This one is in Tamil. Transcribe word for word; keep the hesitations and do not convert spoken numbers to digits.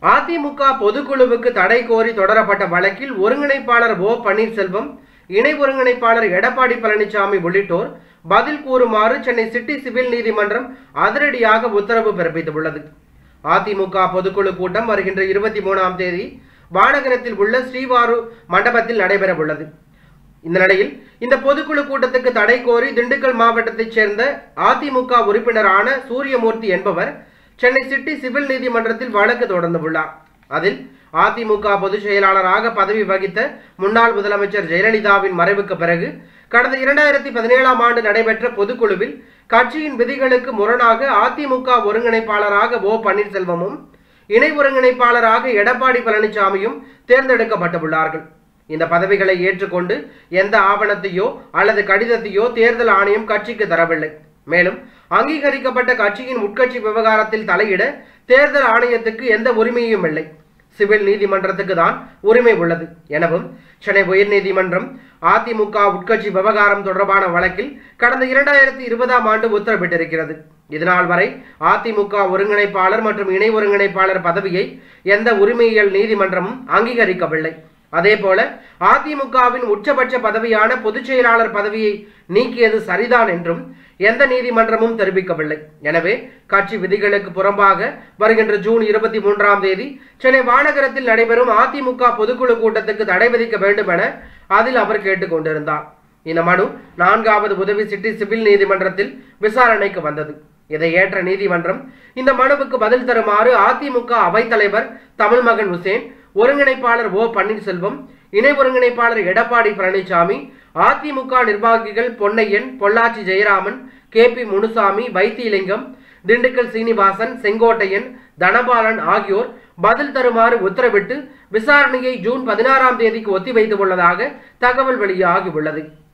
அதிமுக பொதுக்குழுவுக்கு தடை கோரி தொடரப்பட்ட வழக்கில் ஒருங்கிணைப்பாளர் ஓ பன்னீர்செல்வம், இணை ஒருங்கிணைப்பாளர் எடப்பாடி பழனிசாமி உள்ளிட்டோர் பதில் கூறுமாறு சென்னை சிட்டி சிவில் நீதிமன்றம் அதிரடியாக உத்தரவு பிறப்பித்துள்ளது. அதிமுக பொதுக்குழு கூட்டம் வருகின்ற இருபத்தி மூணாம் தேதி வானகரத்தில் உள்ள ஸ்ரீவாரு மண்டபத்தில் நடைபெற உள்ளது. இந்த நிலையில் இந்த பொதுக்குழு கூட்டத்துக்கு தடை கோரி திண்டுக்கல் மாவட்டத்தைச் சேர்ந்த அதிமுக உறுப்பினரான சூரியமூர்த்தி என்பவர் சென்னை சிட்டி சிவில் நீதிமன்றத்தில் வழக்கு தொடர்ந்துள்ளார். அதில் அதிமுக பொதுச் செயலாளராக பதவி வகித்த முன்னாள் முதலமைச்சர் ஜெயலலிதாவின் மறைவுக்கு பிறகு கடந்த இரண்டாயிரத்தி பதினேழாம் ஆண்டு நடைபெற்ற பொதுக்குழுவில் கட்சியின் விதிகளுக்கு முரணாக அதிமுக ஒருங்கிணைப்பாளராக ஓ பன்னீர்செல்வமும் இணை ஒருங்கிணைப்பாளராக எடப்பாடி பழனிசாமியும் தேர்ந்தெடுக்கப்பட்டுள்ளார்கள். இந்த பதவிகளை ஏற்றுக்கொண்டு எந்த ஆவணத்தையோ அல்லது கடிதத்தையோ தேர்தல் ஆணையம் கட்சிக்கு தரவில்லை. மேலும் அங்கீகரிக்கப்பட்ட கட்சியின் உட்கட்சி விவகாரத்தில் தலையிட தேர்தல் ஆணையத்துக்கு எந்த உரிமையும் இல்லை. சிவில் நீதிமன்றத்துக்கு தான் உரிமை உள்ளது எனவும் சென்னை உயர்நீதிமன்றம் அதிமுக உட்கட்சி விவகாரம் தொடர்பான வழக்கில் கடந்த இரண்டாயிரத்தி இருபதாம் ஆண்டு உத்தரவிட்டிருக்கிறது. இதனால் வரை அதிமுக ஒருங்கிணைப்பாளர் மற்றும் இணை ஒருங்கிணைப்பாளர் பதவியை எந்த உரிமையியல் நீதிமன்றமும் அங்கீகரிக்கவில்லை. அதேபோல அதிமுகவின் உச்சபட்ச பதவியான பொதுச் செயலாளர் பதவியை நீக்கியது சரிதான் என்றும் எந்த நீதிமன்றமும் தெரிவிக்கவில்லை. எனவே கட்சி விதிகளுக்கு புறம்பாக வருகின்ற ஜூன் இருபத்தி மூன்றாம் தேதி சென்னை வானகரத்தில் நடைபெறும் அதிமுக பொதுக்குழு கூட்டத்துக்கு தடை விதிக்க வேண்டும் என அதில் அவர் கேட்டுக்கொண்டிருந்தார். இந்த மனு நான்காவது உதவி சிட்டி சிவில் நீதிமன்றத்தில் விசாரணைக்கு வந்தது. இதை ஏற்ற நீதிமன்றம் இந்த மனுவுக்கு பதில் தருமாறு அதிமுக அவைத்தலைவர் தமிழ்மகன் உசேன், ஒருங்கிணைப்பாளர் ஓ பன்னீர்செல்வம், இணை ஒருங்கிணைப்பாளர் எடப்பாடி பழனிசாமி, அதிமுக நிர்வாகிகள் பொன்னையன், பொள்ளாச்சி ஜெயராமன், கே பி முனுசாமி, வைத்திலிங்கம், திண்டுக்கல் சீனிவாசன், செங்கோட்டையன், தனபாலன் ஆகியோர் பதில் தருமாறு உத்தரவிட்டு விசாரணையை ஜூன் பதினாறாம் தேதிக்கு ஒத்திவைத்துள்ளதாக தகவல் வெளியாகியுள்ளது.